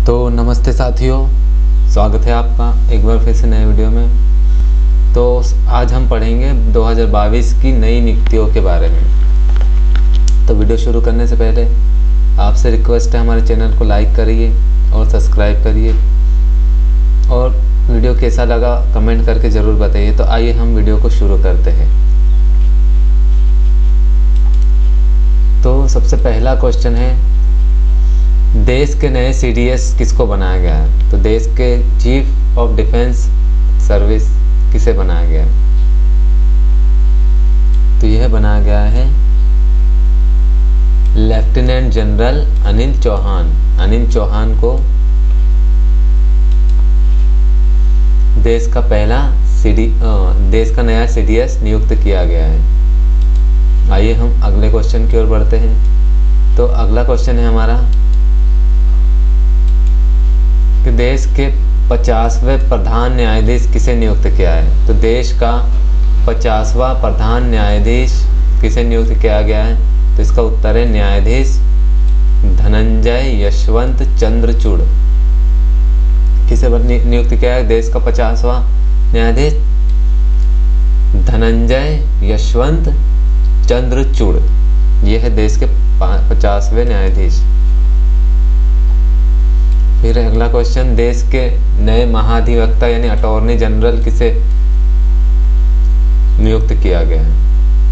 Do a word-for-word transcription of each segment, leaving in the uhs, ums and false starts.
तो नमस्ते साथियों, स्वागत है आपका एक बार फिर से नए वीडियो में। तो आज हम पढ़ेंगे दो हज़ार बाईस की नई नियुक्तियों के बारे में। तो वीडियो शुरू करने से पहले आपसे रिक्वेस्ट है, हमारे चैनल को लाइक करिए और सब्सक्राइब करिए, और वीडियो कैसा लगा कमेंट करके ज़रूर बताइए। तो आइए हम वीडियो को शुरू करते हैं। तो सबसे पहला क्वेश्चन है, देश के नए सी डी एस किसको बनाया गया है? तो देश के चीफ ऑफ डिफेंस सर्विस किसे बनाया गया है? तो यह बनाया गया है लेफ्टिनेंट जनरल अनिल चौहान। अनिल चौहान को देश का पहला सीडी देश का नया सी डी एस नियुक्त किया गया है। आइए हम अगले क्वेश्चन की ओर बढ़ते हैं। तो अगला क्वेश्चन है हमारा कि देश के पचासवें प्रधान न्यायाधीश किसे नियुक्त किया है? तो देश का पचासवां प्रधान न्यायाधीश किसे नियुक्त किया गया है? तो इसका उत्तर है न्यायाधीश धनंजय यशवंत चंद्रचूड़। किसे नियुक्त किया है देश का पचासवां न्यायाधीश? धनंजय यशवंत चंद्रचूड़। यह है देश के पचासवें न्यायाधीश। फिर अगला क्वेश्चन, देश के नए महाधिवक्ता यानी अटॉर्नी जनरल किसे नियुक्त किया गया है?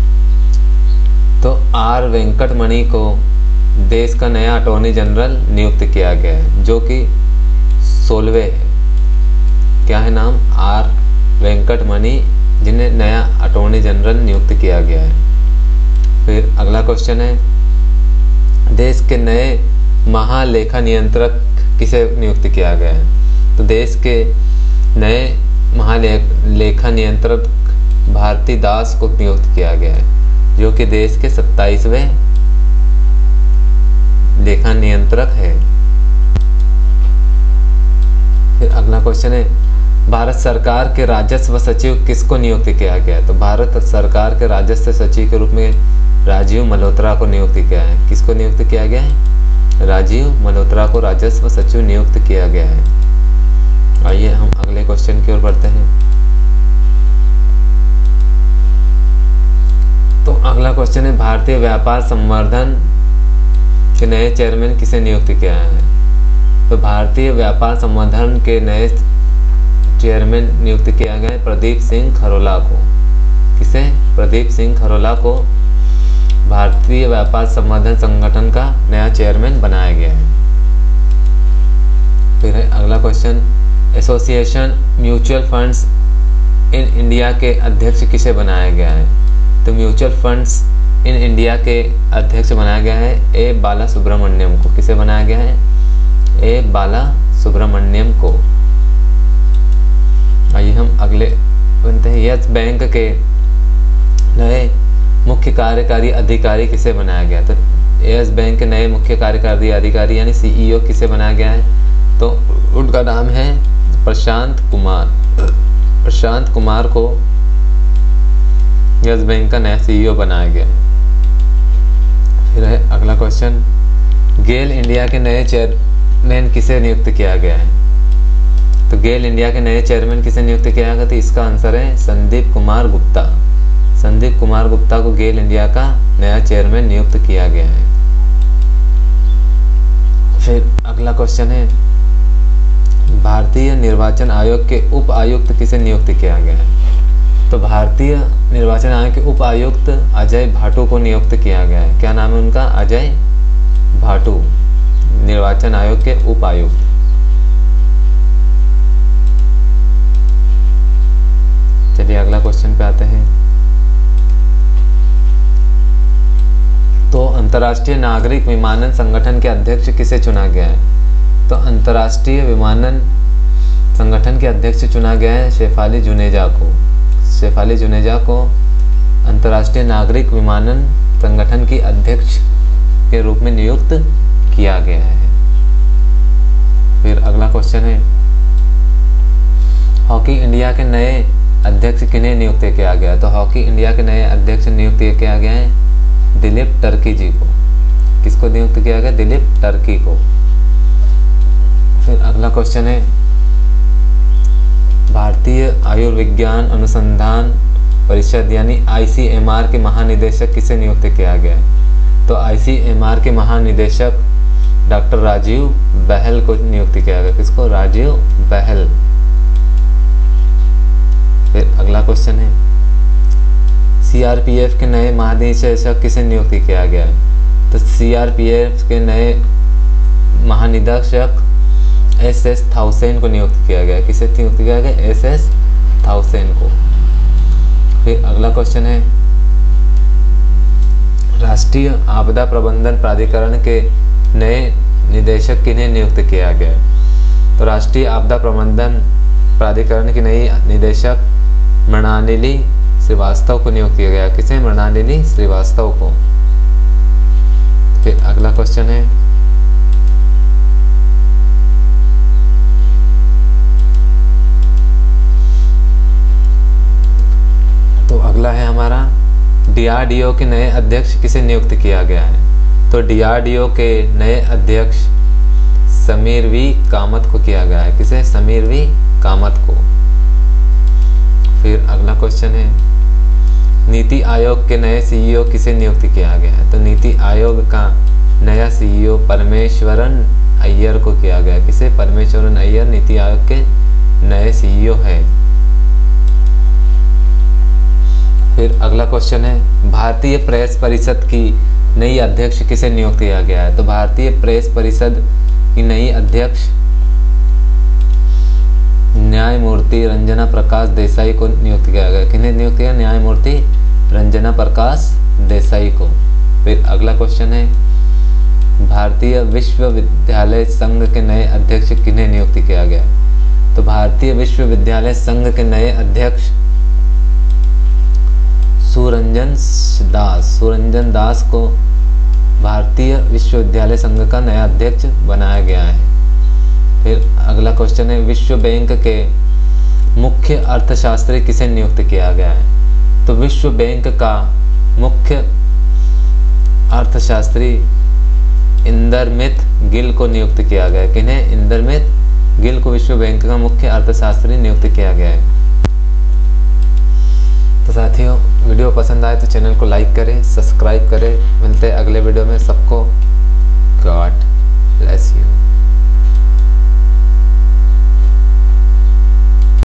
तो आर वेंकटमणि को देश का नया अटॉर्नी जनरल नियुक्त किया गया है, जो कि सोलवे है। क्या है नाम? आर वेंकटमणि, जिन्हें नया अटॉर्नी जनरल नियुक्त किया गया है। फिर अगला क्वेश्चन है, देश के नए महालेखा नियंत्रक किसे नियुक्त किया गया है? तो देश के नए महालेखा नियंत्रक भारती दास को नियुक्त किया गया है, जो कि देश के सत्ताईसवें लेखा नियंत्रक है। फिर अगला क्वेश्चन है, भारत सरकार के राजस्व सचिव किसको नियुक्त किया गया है? तो भारत सरकार के राजस्व सचिव के रूप में राजीव मल्होत्रा को नियुक्त किया है। किसको नियुक्त किया गया है? राजीव मल्होत्रा को राजस्व सचिव नियुक्त किया गया है। आइए हम अगले क्वेश्चन की ओर बढ़ते हैं। तो अगला क्वेश्चन है, भारतीय व्यापार संवर्धन के नए चेयरमैन किसे नियुक्त किया है? तो भारतीय व्यापार संवर्धन के नए चेयरमैन नियुक्त किया गया है प्रदीप सिंह खरोला को। किसे? प्रदीप सिंह खरोला को भारतीय व्यापार संवर्धन संगठन का नया चेयरमैन बनाया गया है। फिर है अगला question, association mutual funds in India के अध्यक्ष किसे बनाया गया है? तो म्यूचुअल फंड्स इन इंडिया के अध्यक्ष बनाया गया है ए बाला सुब्रमण्यम को। किसे बनाया गया है? ए बाला सुब्रमण्यम को। आइए हम अगले बनते हैं, यस बैंक के नए मुख्य कार्यकारी अधिकारी किसे बनाया गया? तो यस बैंक के नए मुख्य कार्यकारी अधिकारी यानी सी ई ओ किसे बनाया गया है? तो उनका नाम है प्रशांत कुमार। प्रशांत कुमार को यस बैंक का नया सी ई ओ बनाया गया। फिर है अगला क्वेश्चन, गेल इंडिया के नए चेयरमैन किसे नियुक्त किया गया है? तो गेल इंडिया के नए चेयरमैन किसे नियुक्त किया गया? तो इसका आंसर है संदीप कुमार गुप्ता। संदीप कुमार गुप्ता को गेल इंडिया का नया चेयरमैन नियुक्त किया गया है। फिर अगला क्वेश्चन है, भारतीय निर्वाचन आयोग के उप आयुक्त किसे नियुक्त किया गया है? तो भारतीय निर्वाचन आयोग के उप आयुक्त अजय भाटू को नियुक्त किया गया है। क्या नाम है उनका? अजय भाटू, निर्वाचन आयोग के उप आयुक्त। चलिए अगला क्वेश्चन पे आते हैं। तो अंतर्राष्ट्रीय नागरिक विमानन संगठन के अध्यक्ष किसे चुना गया है? तो अंतर्राष्ट्रीय विमानन संगठन के अध्यक्ष चुना गया है शेफाली जुनेजा को। शेफाली जुनेजा को अंतर्राष्ट्रीय नागरिक विमानन संगठन की अध्यक्ष के रूप में नियुक्त किया गया है। फिर अगला क्वेश्चन है, हॉकी इंडिया के नए अध्यक्ष किन्हें नियुक्त किया गया? तो हॉकी इंडिया के नए अध्यक्ष नियुक्त किया गया है दिलीप टर्की जी को। किसको नियुक्त किया गया? दिलीप टर्की को। फिर अगला क्वेश्चन है, भारतीय आयुर्विज्ञान अनुसंधान परिषद यानी आई सी एम आर के महानिदेशक किसे नियुक्त किया गया है? तो आई सी एम आर के महानिदेशक डॉक्टर राजीव बहल को नियुक्त किया गया। किसको? राजीव बहल। फिर अगला क्वेश्चन है, सी आर पी एफ के नए महानिदेशक किसे नियुक्त किया गया है? तो सी आर पी एफ के नए महानिदेशक एस एस थाउसेन को नियुक्त किया गया। किसे नियुक्त किया गया? एस एस थाउसेन को। फिर अगला क्वेश्चन है, राष्ट्रीय आपदा प्रबंधन प्राधिकरण के नए निदेशक किन्हें नियुक्त किया गया? तो राष्ट्रीय आपदा प्रबंधन प्राधिकरण की नई निदेशक मृणालिनी श्रीवास्तव को नियुक्त किया गया। किसे? मृणालिनी श्रीवास्तव को। फिर अगला क्वेश्चन है, तो अगला है हमारा, डी आर डी ओ के नए अध्यक्ष किसे नियुक्त किया गया है? तो डी आर डी ओ के नए अध्यक्ष समीर वी कामत को किया गया है। किसे? समीर वी कामत को। फिर अगला क्वेश्चन है, नीति आयोग के नए सी ई ओ किसे नियुक्त किया गया है? तो नीति आयोग का नया सी ई ओ परमेश्वरन अय्यर को किया गया। किसे? परमेश्वरन अय्यर नीति आयोग के नए सी ई ओ है। फिर अगला क्वेश्चन है, भारतीय प्रेस परिषद की नई अध्यक्ष किसे नियुक्त किया गया है? तो भारतीय प्रेस परिषद की नई अध्यक्ष न्यायमूर्ति रंजना प्रकाश देसाई को नियुक्त किया गया। किन्हें नियुक्त किया? न्यायमूर्ति रंजना प्रकाश देसाई को। फिर अगला क्वेश्चन है, भारतीय विश्वविद्यालय संघ के नए अध्यक्ष किन्हें नियुक्त किया गया? तो भारतीय विश्वविद्यालय संघ के नए अध्यक्ष सुरंजन दास सुरंजन दास को भारतीय विश्वविद्यालय संघ का नया अध्यक्ष बनाया गया है। फिर अगला क्वेश्चन है, विश्व बैंक के मुख्य अर्थशास्त्री किसे नियुक्त किया गया है? तो विश्व बैंक का मुख्य अर्थशास्त्री इंदरमित गिल को नियुक्त किया गया है। किन्हें? इंदरमित गिल को विश्व बैंक का मुख्य अर्थशास्त्री नियुक्त किया गया है। तो साथियों, वीडियो पसंद आए तो चैनल को लाइक करें, सब्सक्राइब करें। मिलते हैं अगले वीडियो में। सबको गॉड ब्लेस यू।